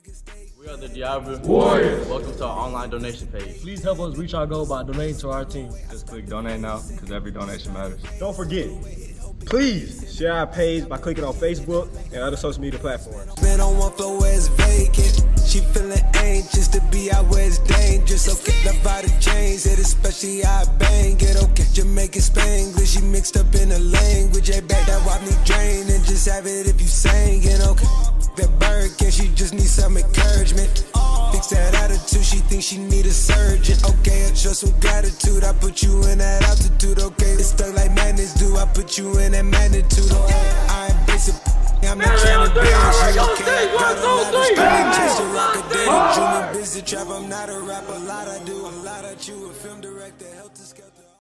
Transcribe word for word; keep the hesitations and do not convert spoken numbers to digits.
We are the Diablo Warriors. Welcome to our online donation page. Please help us reach our goal by donating to our team. Just click donate now, because every donation matters. Don't forget, please share our page by clicking on Facebook and other social media platforms. Man on one floor where it's vacant. She feeling anxious to be out where it's dangerous. Okay, love out the chains, it especially I bang it. Okay, Jamaican Spanglish, she mixed up in the language. Hey, back that wop need drain and just have it if you sang it. Okay, that bird can she just need some encouragement. Fix that attitude, she thinks she need a surgeon. Okay, I show some gratitude, I put you in that altitude. Okay, it's stuck like madness do, I put you in that magnitude. Okay, I ain't basic, I'm not trying to build you. Okay, I got a lot of strength, just to rock a day. Dreaming busy trap, I'm not a rapper, a lot I do, a lot I chew, a film director, help to scale.